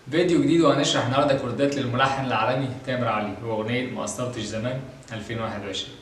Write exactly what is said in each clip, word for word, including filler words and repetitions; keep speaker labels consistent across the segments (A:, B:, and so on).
A: فيديو جديد وهنشرح النهارده كوردات للملحن العالمي تامر علي واغنيه ما قصرتش زمان ألفين وواحد وعشرين.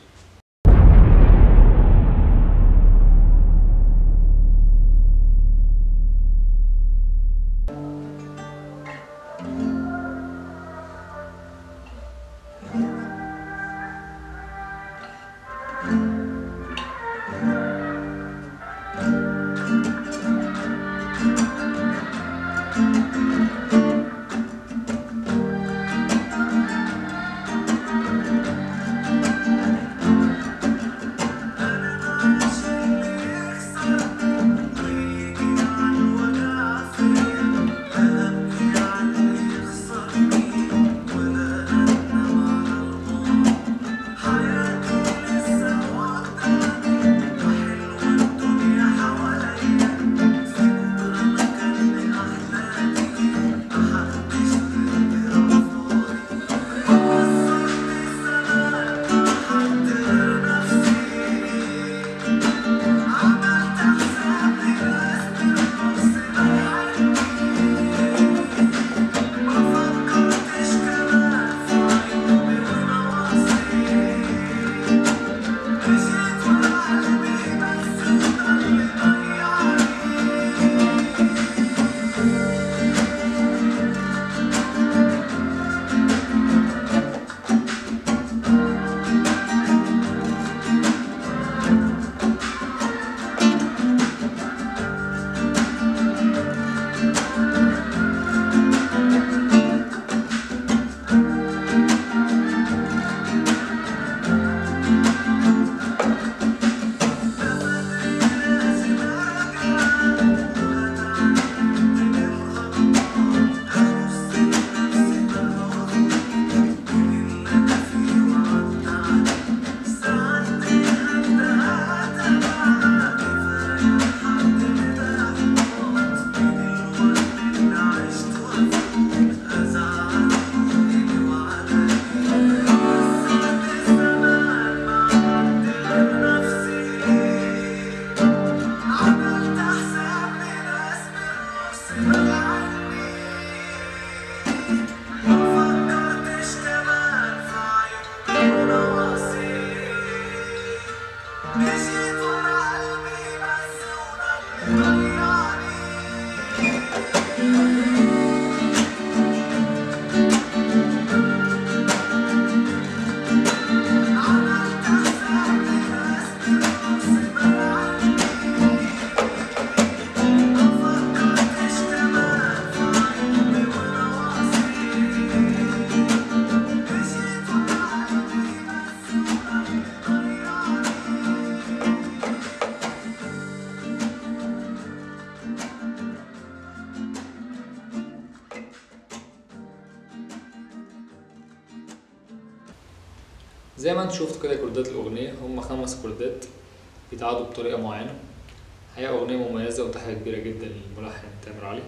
A: زي ما انت شفت كده كوردات الاغنيه هم خمس كوردات بيتعادوا بطريقه معينه. هي اغنيه مميزه وتحيه كبيره جدا للملحن تامر علي.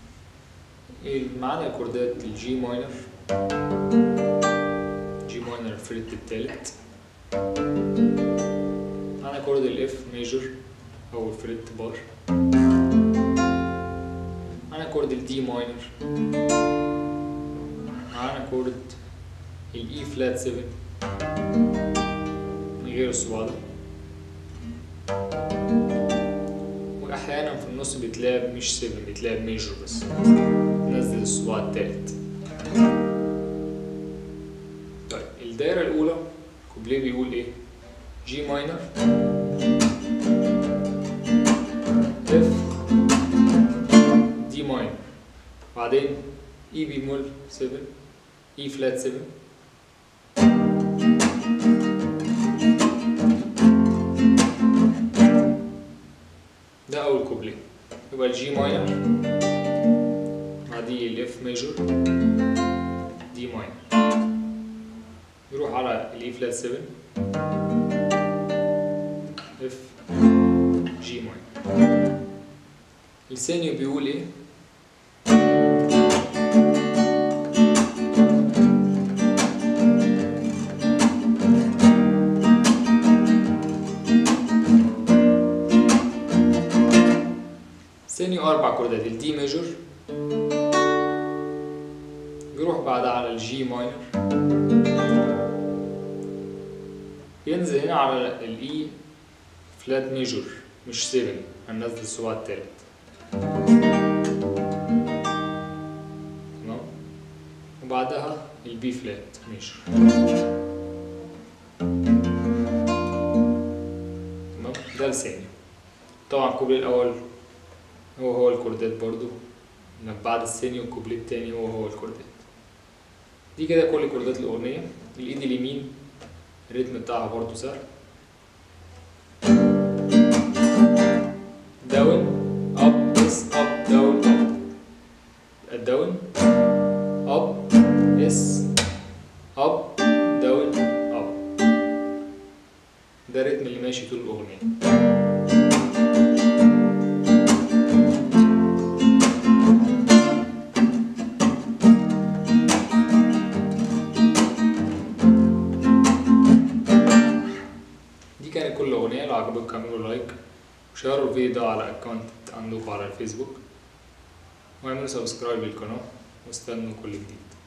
A: معانا كوردات الجي ماينر، جي ماينر الفريت الثالث. معانا كورد الاف ميجر او الفريت بار. معانا كورد الدي ماينر. معانا كورد الاي فلات سبعة من غير الصباع ده، واحيانا في النص بيتلعب مش سبعة، بيتلعب ميجر بس، نزل الصباع التالت. طيب الدايره الاولى كوبليه بيقول ايه؟ جي ماينر اف دي ماينر، بعدين اي بيمول سبعة، اي فلات سبعة، ده أول كوبليه. يبقى الجي ماينر بعديه الإف ميجور دي ماينر، يروح على الإي فلات سبعة إف جي ماينر. الثاني بيقول إيه؟ ثاني أربع كوردات الدي ميجور بيروح بعدها على الجي ماينر، ينزل هنا على الاي فلات ميجور مش سبعة، هننزل الصباع التالت. تمام، وبعدها البي فلات ميجور. تمام، ده الثاني. طبعا الكوبليه الاول هو هو الكوردات برضو، بعد الثاني والكوبليه التاني هو هو الكوردات. دي كده كل كوردات الاغنيه. الايد اليمين الريتم بتاعها برضو سهل، داون اب اس اب داون اب، الداون اب اس اب داون اب، ده الريتم اللي ماشي طول الاغنيه. دي كانت كل اغنيه. لو عجبكم اعملوا لايك وشيروا الفيديو ده على اكونت عندكم على الفيسبوك، واعملوا سبسكرايب للقناه واستنوا كل جديد.